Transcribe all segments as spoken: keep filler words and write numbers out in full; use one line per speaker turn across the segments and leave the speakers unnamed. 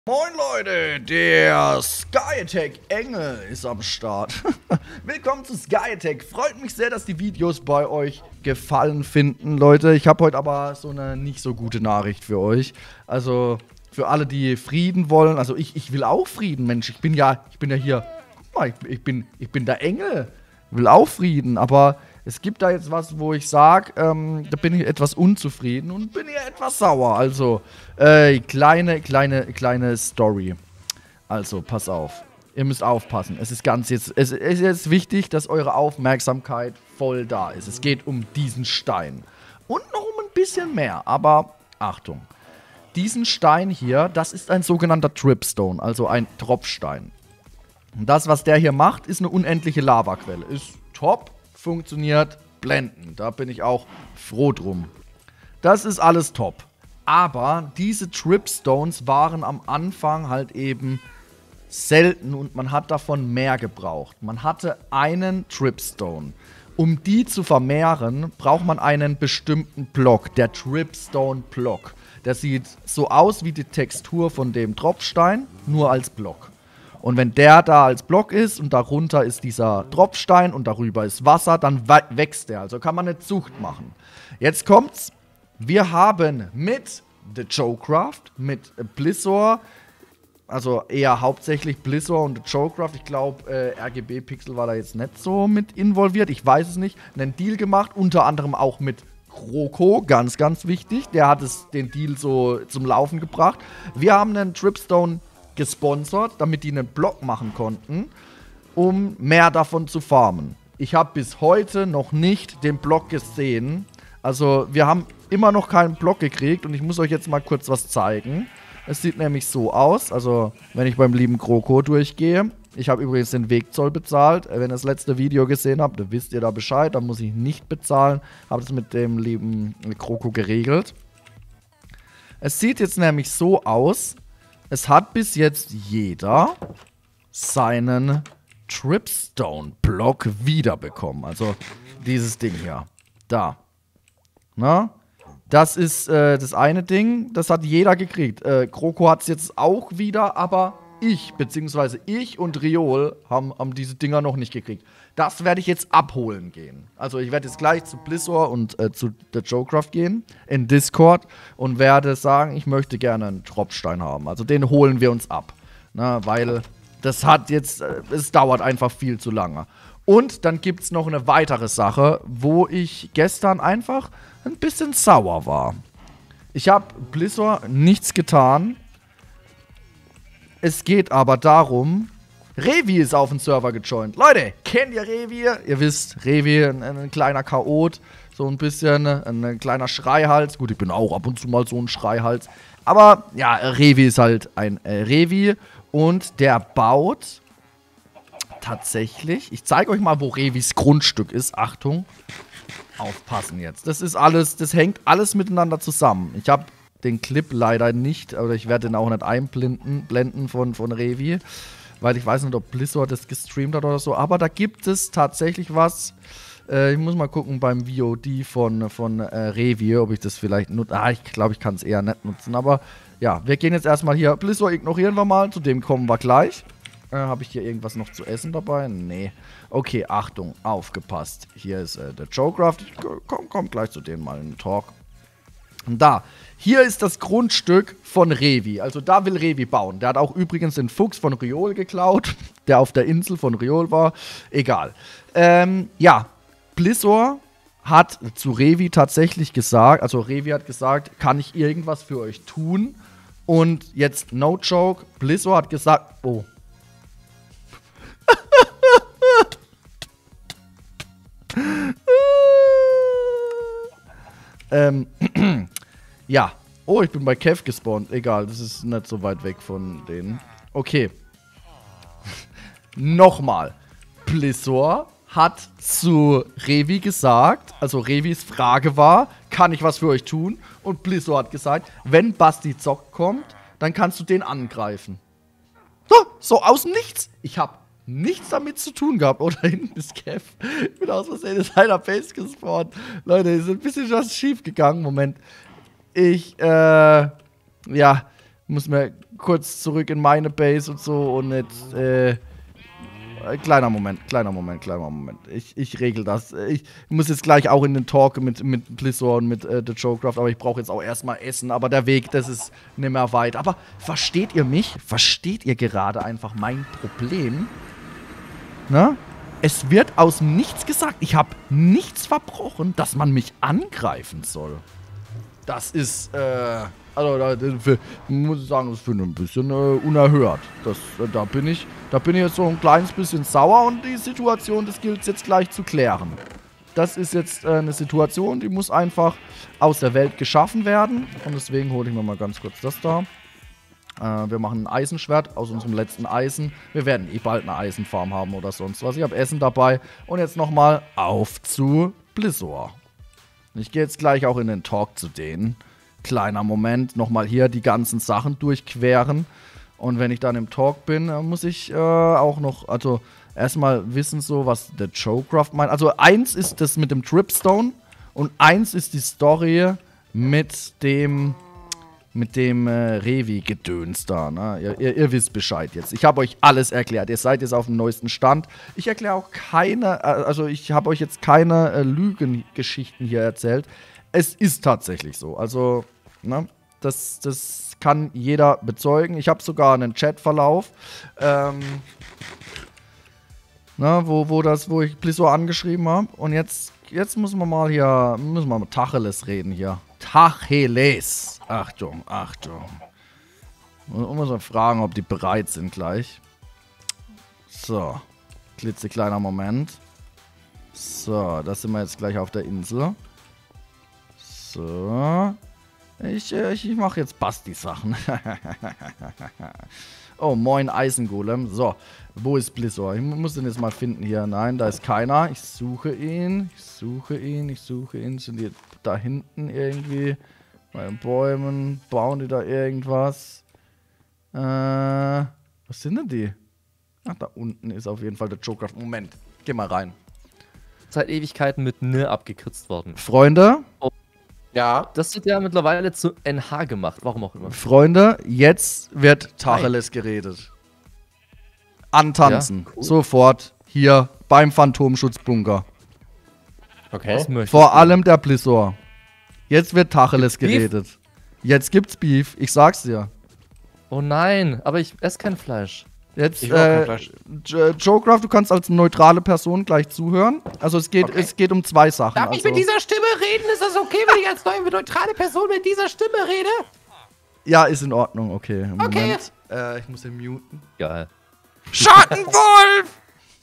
Moin Leute, der SkyAttack Engel ist am Start. Willkommen zu SkyAttack. Freut mich sehr, dass die Videos bei euch gefallen finden, Leute. Ich habe heute aber so eine nicht so gute Nachricht für euch. Also für alle, die Frieden wollen. Also ich, ich will auch Frieden, Mensch. Ich bin ja, ich bin ja hier. Guck mal, ich, ich bin, ich bin der Engel. Ich will auch Frieden, aber es gibt da jetzt was, wo ich sage, ähm, da bin ich etwas unzufrieden und bin hier etwas sauer. Also, äh, kleine, kleine, kleine Story. Also, pass auf. Ihr müsst aufpassen. Es ist ganz jetzt, es ist jetzt wichtig, dass eure Aufmerksamkeit voll da ist. Es geht um diesen Stein. Und noch um ein bisschen mehr, aber Achtung. Diesen Stein hier, das ist ein sogenannter Tripstone, also ein Tropfstein. Und das, was der hier macht, ist eine unendliche Lavaquelle. Ist top. Funktioniert blendend. Da bin ich auch froh drum. Das ist alles top. Aber diese Tripstones waren am Anfang halt eben selten und man hat davon mehr gebraucht. Man hatte einen Tripstone. Um die zu vermehren, braucht man einen bestimmten Block, der Tripstone-Block. Der sieht so aus wie die Textur von dem Tropfstein, nur als Block. Und wenn der da als Block ist und darunter ist dieser Tropfstein und darüber ist Wasser, dann wächst der. Also kann man eine Zucht machen. Jetzt kommt's. Wir haben mit The Joecraft, mit Blizzor, also eher hauptsächlich Blizzor und The Joecraft, ich glaube, äh, R G B Pixel war da jetzt nicht so mit involviert, ich weiß es nicht, einen Deal gemacht, unter anderem auch mit Kroko, ganz, ganz wichtig. Der hat es, den Deal so zum Laufen gebracht. Wir haben einen Tripstone gesponsert, damit die einen Block machen konnten, um mehr davon zu farmen. Ich habe bis heute noch nicht den Block gesehen. Also wir haben immer noch keinen Block gekriegt und ich muss euch jetzt mal kurz was zeigen. Es sieht nämlich so aus, also wenn ich beim lieben Kroko durchgehe. Ich habe übrigens den Wegzoll bezahlt. Wenn ihr das letzte Video gesehen habt, dann wisst ihr da Bescheid. Da muss ich nicht bezahlen. Habe das mit dem lieben Kroko geregelt. Es sieht jetzt nämlich so aus. Es hat bis jetzt jeder seinen Tripstone-Block wiederbekommen. Also dieses Ding hier. Da. Na? Das ist äh, das eine Ding. Das hat jeder gekriegt. Äh, Kroko hat es jetzt auch wieder, aber ich, beziehungsweise ich und Riol haben, haben diese Dinger noch nicht gekriegt. Das werde ich jetzt abholen gehen. Also ich werde jetzt gleich zu Blizzor und äh, zu The Joecraft gehen, in Discord, und werde sagen, ich möchte gerne einen Tropfstein haben. Also den holen wir uns ab. Na, weil das hat jetzt, äh, es dauert einfach viel zu lange. Und dann gibt es noch eine weitere Sache, wo ich gestern einfach ein bisschen sauer war. Ich habe Blizzor nichts getan. Es geht aber darum, Revi ist auf den Server gejoint. Leute, kennt ihr Revi? Ihr wisst, Revi, ein, ein kleiner Chaot, so ein bisschen, ein, ein kleiner Schreihals. Gut, ich bin auch ab und zu mal so ein Schreihals. Aber ja, Revi ist halt ein äh, Revi und der baut tatsächlich, ich zeige euch mal, wo Revis Grundstück ist. Achtung, aufpassen jetzt. Das ist alles, das hängt alles miteinander zusammen. Ich habe den Clip leider nicht, oder ich werde den auch nicht einblenden blenden von, von Revi, weil ich weiß nicht, ob Blizzor das gestreamt hat oder so, aber da gibt es tatsächlich was. Äh, ich muss mal gucken beim V O D von, von äh, Revi, ob ich das vielleicht nutze. Ah, ich glaube, ich kann es eher nicht nutzen, aber ja, wir gehen jetzt erstmal hier. Blizzor ignorieren wir mal, zu dem kommen wir gleich. Äh, Habe ich hier irgendwas noch zu essen dabei? Nee. Okay, Achtung, aufgepasst. Hier ist äh, der Joecraft. Komm, komm gleich zu denen mal in den Talk. Und da, hier ist das Grundstück von Revi. Also da will Revi bauen. Der hat auch übrigens den Fuchs von Riol geklaut, der auf der Insel von Riol war. Egal. Ähm, ja, Blizzor hat zu Revi tatsächlich gesagt, also Revi hat gesagt, kann ich irgendwas für euch tun? Und jetzt, no joke, Blizzor hat gesagt, oh. ähm, ja. Oh, ich bin bei Kev gespawnt. Egal, das ist nicht so weit weg von denen. Okay. Nochmal. Blizzor hat zu Revi gesagt, also Revis Frage war, kann ich was für euch tun? Und Blizzor hat gesagt, wenn Basti Zock kommt, dann kannst du den angreifen. So, so aus dem Nichts. Ich habe nichts damit zu tun gehabt. Oh, da hinten ist Kev. Ich bin aus Versehen in seiner Base gespawnt. Leute, ist ein bisschen was schief gegangen. Moment. Ich, äh, ja, muss mir kurz zurück in meine Base und so und nicht, äh, kleiner Moment, kleiner Moment, kleiner Moment. Ich, ich regel das. Ich muss jetzt gleich auch in den Talk mit, mit Blizzard und mit äh, The Joecraft, aber ich brauche jetzt auch erstmal Essen. Aber der Weg, das ist nicht mehr weit. Aber versteht ihr mich? Versteht ihr gerade einfach mein Problem? Na? Es wird aus dem Nichts gesagt. Ich habe nichts verbrochen, dass man mich angreifen soll. Das ist, äh, also da für, muss ich sagen, das finde ich ein bisschen äh, unerhört. Das, äh, da bin ich, da bin ich jetzt so ein kleines bisschen sauer und die Situation, das gilt es jetzt gleich zu klären. Das ist jetzt äh, eine Situation, die muss einfach aus der Welt geschaffen werden. Und deswegen hole ich mir mal ganz kurz das da. Äh, wir machen ein Eisenschwert aus unserem letzten Eisen. Wir werden eh bald eine Eisenfarm haben oder sonst was. Ich habe Essen dabei. Und jetzt nochmal auf zu Blizzard. Ich gehe jetzt gleich auch in den Talk zu denen. Kleiner Moment, nochmal hier die ganzen Sachen durchqueren. Und wenn ich dann im Talk bin, muss ich äh, auch noch, also erstmal wissen so, was der Joecraft meint. Also eins ist das mit dem Tripstone und eins ist die Story mit dem, mit dem äh, Revi-Gedöns da. Ne? Ihr, ihr, ihr wisst Bescheid jetzt. Ich habe euch alles erklärt. Ihr seid jetzt auf dem neuesten Stand. Ich erkläre auch keine, äh, also ich habe euch jetzt keine äh, Lügengeschichten hier erzählt. Es ist tatsächlich so. Also, ne, das, das kann jeder bezeugen. Ich habe sogar einen Chatverlauf, ähm, ne, wo, wo, das, wo ich Blizzard angeschrieben habe. Und jetzt, jetzt müssen wir mal hier, müssen wir mal Tacheles reden hier. Tacheles. Achtung, Achtung. Und muss man fragen, ob die bereit sind gleich. So. Klitzekleiner Moment. So, da sind wir jetzt gleich auf der Insel. So. Ich, ich, ich mache jetzt Basti-Sachen. Oh, moin Eisengolem. So, wo ist Blizzard? Ich muss den jetzt mal finden hier. Nein, da ist keiner. Ich suche ihn. Ich suche ihn. Ich suche ihn. Sind die da hinten irgendwie? Bei den Bäumen. Bauen die da irgendwas? Äh, was sind denn die? Ach, da unten ist auf jeden Fall der Joecraft. Moment, geh mal rein.
Seit Ewigkeiten mit N abgekürzt worden.
Freunde?
Oh. Ja. Das wird ja mittlerweile zu N H gemacht, warum auch immer.
Freunde, jetzt wird Tacheles geredet. Antanzen. Ja, cool. Sofort hier beim Phantomschutzbunker.
Okay.
Vor allem der Blizzard. Jetzt wird Tacheles geredet. Beef? Jetzt gibt's Beef, ich sag's dir.
Oh nein, aber ich esse kein Fleisch.
Jetzt, äh, Joecraft, du kannst als neutrale Person gleich zuhören. Also es geht, okay. es geht um zwei Sachen.
Darf
also.
ich mit dieser Stimme reden? Ist das okay, wenn ich als neutrale Person mit dieser Stimme rede?
Ja, ist in Ordnung, okay. Im
okay.
Moment, äh, ich muss den muten.
Geil.
Schattenwolf!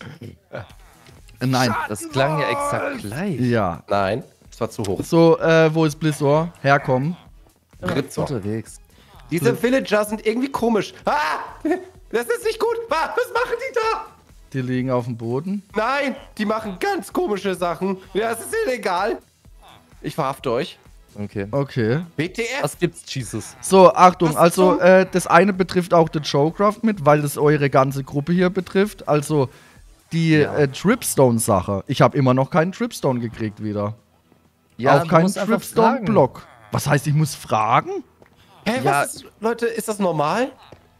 Nein.
Das klang ja exakt gleich.
Ja.
Nein, das war zu hoch.
So, äh, wo ist Blizzard? Herkommen.
Ritz unterwegs.
Diese Villager sind irgendwie komisch. Ah! Das ist nicht gut. Ah, was machen die da?
Die liegen auf dem Boden.
Nein, die machen ganz komische Sachen. Ja, es ist illegal. Ich verhafte euch.
Okay.
Okay.
W T F?
Was gibt's, Jesus?
So, Achtung, also äh, das eine betrifft auch den Joecraft mit, weil das eure ganze Gruppe hier betrifft. Also die ja. äh, Tripstone-Sache. Ich habe immer noch keinen Tripstone gekriegt wieder.
Ja,
auch keinen Tripstone-Block. Was heißt, ich muss fragen?
Hä,
ja.
was ist, Leute, ist das normal?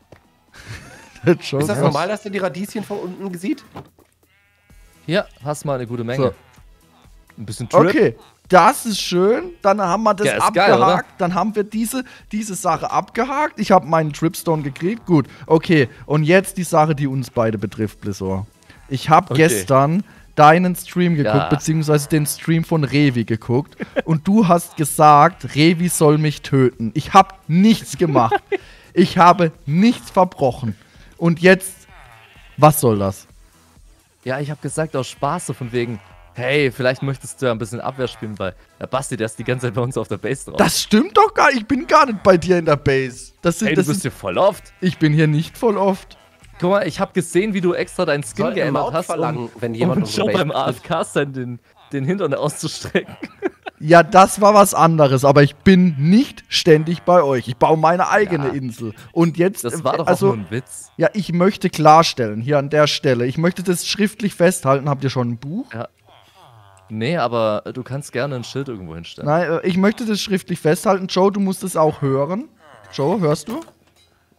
Ist
das normal, dass ihr die Radieschen von unten sieht?
Ja, hast mal eine gute Menge.
So.
Ein bisschen Trip.
Okay, das ist schön. Dann haben wir das
ja,
abgehakt.
Geil,
dann haben wir diese, diese Sache abgehakt. Ich habe meinen Tripstone gekriegt. Gut, okay. Und jetzt die Sache, die uns beide betrifft, Blizzard. Ich habe okay. gestern deinen Stream geguckt, ja. beziehungsweise den Stream von Revi geguckt. Und du hast gesagt, Revi soll mich töten. Ich habe nichts gemacht. Ich habe nichts verbrochen. Und jetzt, was soll das?
Ja, ich habe gesagt aus Spaß, so von wegen, hey, vielleicht möchtest du ja ein bisschen Abwehr spielen, weil der Basti, der ist die ganze Zeit bei uns auf der Base drauf.
Das stimmt doch gar nicht, ich bin gar nicht bei dir in der Base. Das sind,
hey,
das
du bist
sind,
hier voll oft.
Ich bin hier nicht voll oft.
Guck mal, ich habe gesehen, wie du extra deinen Skin
Soll
geändert hast,
verlangen,
um,
wenn jemand
um schon beim A F K sein den, den Hintern auszustrecken.
Ja, das war was anderes, aber ich bin nicht ständig bei euch. Ich baue meine eigene
ja.
Insel. Und jetzt,
das war doch
also,
auch nur ein Witz.
Ja, ich möchte klarstellen, hier an der Stelle, ich möchte das schriftlich festhalten. Habt ihr schon ein Buch?
Ja. Nee, aber du kannst gerne ein Schild irgendwo hinstellen.
Nein, ich möchte das schriftlich festhalten. Joe, du musst es auch hören. Joe, hörst du?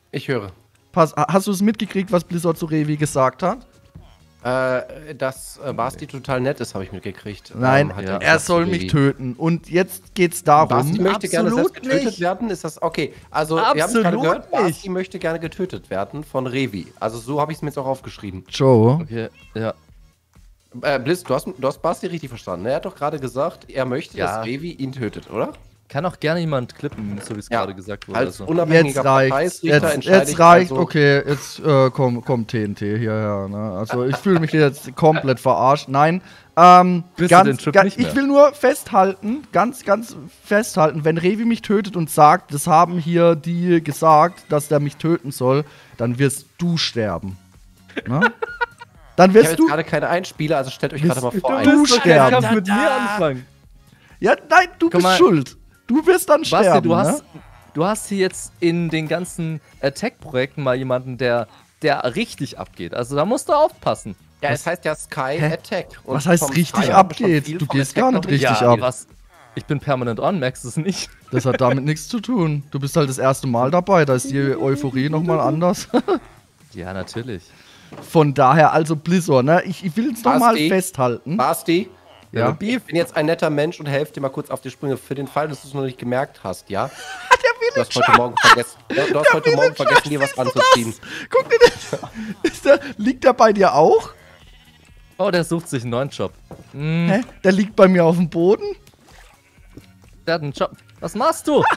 Ich höre.
Pass, hast du es mitgekriegt, was Blizzard zu Revi gesagt hat?
Äh, dass äh, Basti total nett ist, habe ich mitgekriegt.
Nein,
Ähm, hat
ja.
er
er
gesagt
soll
zu
mich
Revi.
töten. Und jetzt geht's darum.
Basti möchte gerne selbst
Absolut
getötet
nicht.
werden. Ist das okay? Also, wir haben es
Absolut
gerade gehört.
nicht.
Basti möchte gerne getötet werden von Revi. Also, so habe ich es mir jetzt auch aufgeschrieben.
Joe.
Okay, ja.
Äh, Bliss, du hast, du hast Basti richtig verstanden. Er hat doch gerade gesagt, er möchte,
Ja.
dass Revi ihn tötet, oder?
Kann auch gerne jemand klippen, so wie es
Ja.
gerade gesagt wurde.
Als
Also.
unabhängiger
Jetzt reicht.
Parteirichter
Jetzt,
entscheide
jetzt
ich
reicht.
also,
Okay, jetzt äh, komm, komm T N T hierher. Ne? Also ich fühle mich jetzt komplett verarscht. Nein. Ähm,
Willst du
ganz,
den Trip
ga-
nicht mehr?
ich will nur festhalten, ganz, ganz festhalten, wenn Revi mich tötet und sagt, das haben hier die gesagt, dass der mich töten soll, dann wirst du sterben. Ne? Dann
Ich habe
wirst
jetzt
du.
gerade keine Einspieler, also stellt euch
Bist
gerade mal
du
vor.
du
ein.
musst doch
sterben.
keinen Kampf mit mir anfangen.
Ja, nein, du
Guck
bist
mal.
schuld. Du wirst dann
Basti,
sterben.
du hast,
ne?
du hast hier jetzt in den ganzen Attack-Projekten mal jemanden, der, der richtig abgeht. Also da musst du aufpassen.
Ja, es heißt ja Sky
Hä?
Attack. Und
Was heißt
vom
richtig
Sky haben wir schon
abgeht?
viel
Du
vom
gehst
Attack
gar
noch
nicht richtig
ja,
ab.
was? Ich bin permanent on, merkst du es nicht?
Das hat damit nichts zu tun. Du bist halt das erste Mal dabei, da ist die Euphorie nochmal anders.
Ja, natürlich.
Von daher, also Blizzard, ne? Ich, ich will es nochmal
Basti?
festhalten.
Basti,
Ja.
ich bin jetzt ein netter Mensch und helfe dir mal kurz auf die Sprünge. Für den Fall, dass du es noch nicht gemerkt hast, ja? Du hast heute Morgen vergessen, du, du hast heute Morgen vergessen, dir was anzuziehen.
Guck dir das. Ist der, liegt der bei dir auch?
Oh, der sucht sich einen neuen Job. Hm,
Hä? Der liegt bei mir auf dem Boden?
der hat einen Job. Was machst du?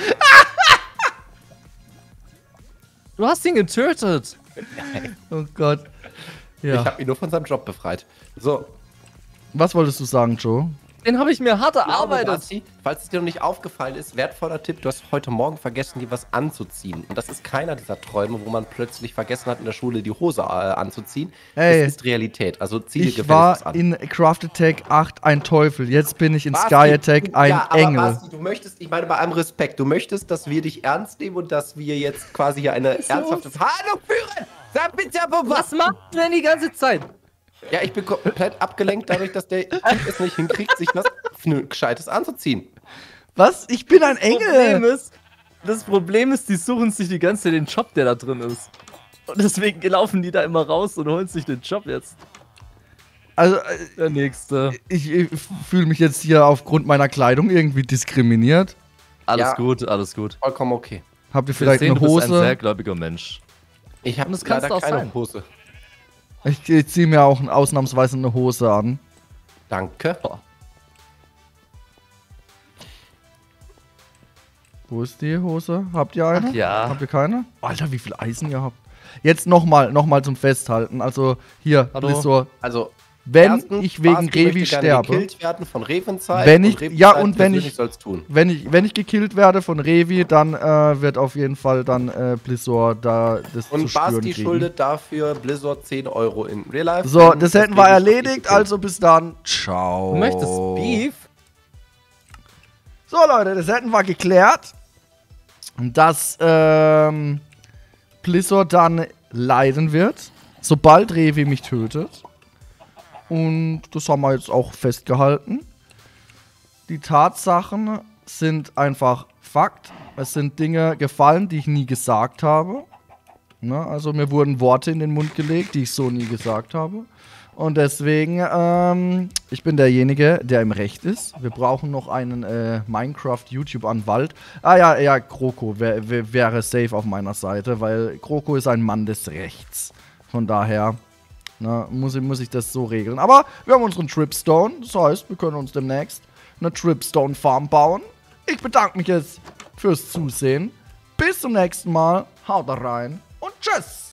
Du hast ihn getötet.
Oh Gott.
Ich
Ja.
habe ihn nur von seinem Job befreit. So,
Was wolltest du sagen, Joe?
Den habe ich mir hart
aber
erarbeitet.
Basti, falls es dir noch nicht aufgefallen ist, wertvoller Tipp, du hast heute Morgen vergessen, dir was anzuziehen. Und das ist keiner dieser Träume, wo man plötzlich vergessen hat, in der Schule die Hose äh, anzuziehen.
Ey.
Es ist Realität, also zieh dir
Ich
gefälligst
war
was an.
in Craft Attack acht ein Teufel. Jetzt bin ich in
Basti,
Sky Attack
du-
ein
ja, aber
Engel.
Basti, du möchtest, ich meine bei allem Respekt, du möchtest, dass wir dich ernst nehmen und dass wir jetzt quasi hier eine ernsthafte Verhandlung führen. Sag bitte, aber was?
Was macht du denn die ganze Zeit?
Ja, ich bin komplett abgelenkt dadurch, dass der Typ es nicht hinkriegt, sich was Gescheites anzuziehen.
Was? Ich bin ein
Problem
Engel.
ist, das Problem ist, die suchen sich die ganze Zeit den Job, der da drin ist. Und deswegen laufen die da immer raus und holen sich den Job jetzt.
Also, äh,
Der nächste.
ich, ich fühle mich jetzt hier aufgrund meiner Kleidung irgendwie diskriminiert.
Alles
Ja.
gut, alles gut.
Vollkommen okay.
Habt ihr
Wir
vielleicht
sehen,
eine
du bist ein sehr
Hose?
gläubiger Mensch.
Ich habe
Und das kannst
leider
du auch
keine
sein.
Hose.
Ich, ich ziehe mir auch ausnahmsweise eine Hose an.
Danke.
Oh.
Wo ist die Hose? Habt ihr eine?
Ach ja.
Habt ihr keine? Alter, wie viel Eisen ihr habt. Jetzt nochmal noch mal zum Festhalten. Also hier,
Hallo?
Blizzard.
Also,
Wenn
erstens,
ich wegen
Basti
Revi
möchte gerne
sterbe,
gekillt werden von Revenzeit.
Wenn ich-
Revenzeit
ja, und wenn
persönlich
ich-
soll's tun.
wenn ich, wenn ich gekillt werde von Revi, dann äh, wird auf jeden Fall dann äh, Blizzard da das zu
Und
spüren
Basti
kriegen.
schuldet dafür Blizzard zehn Euro in Real Life.
So,
denn
das hätten
Baby
wir
ist
erledigt,
gekillt.
also bis dann. Ciao.
Du möchtest Beef?
So, Leute, das hätten wir geklärt. Dass ähm, Blizzard dann leiden wird, sobald Revi mich tötet. Und das haben wir jetzt auch festgehalten. Die Tatsachen sind einfach Fakt. Es sind Dinge gefallen, die ich nie gesagt habe. Ne? Also mir wurden Worte in den Mund gelegt, die ich so nie gesagt habe. Und deswegen, ähm, ich bin derjenige, der im Recht ist. Wir brauchen noch einen äh, Minecraft-YouTube-Anwalt. Ah ja, ja, Kroko wär, wär, wäre safe auf meiner Seite, weil Kroko ist ein Mann des Rechts. Von daher na, muss, ich- muss ich das so regeln. Aber wir haben unseren Tripstone. Das heißt, wir können uns demnächst eine Tripstone-Farm bauen. Ich bedanke mich jetzt fürs Zusehen. Bis zum nächsten Mal. Haut da rein und tschüss.